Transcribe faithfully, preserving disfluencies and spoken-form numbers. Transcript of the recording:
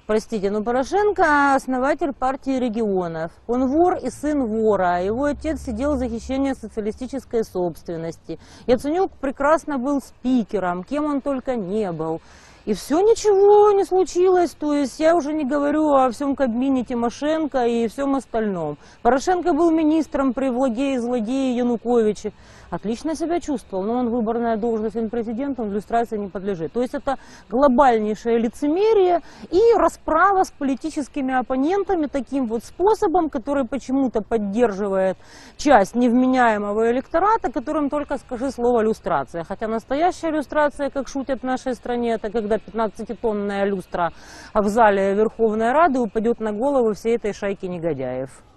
Простите, но Порошенко основатель партии регионов. Он вор и сын вора. Его отец сидел за хищение социалистической собственности. Яценюк прекрасно был спикером, кем он только не был. И все, ничего не случилось, то есть я уже не говорю о всем Кабмине Тимошенко и всем остальном. Порошенко был министром при влаге злодея Януковиче. Отлично себя чувствовал, но он выборная должность, он президент, он иллюстрации не подлежит. То есть это глобальнейшее лицемерие и расправа с политическими оппонентами таким вот способом, который почему-то поддерживает часть невменяемого электората, которым только скажи слово люстрация. Хотя настоящая люстрация, как шутят в нашей стране, это когда пятнадцатитонная люстра в зале Верховной Рады упадет на голову всей этой шайки негодяев.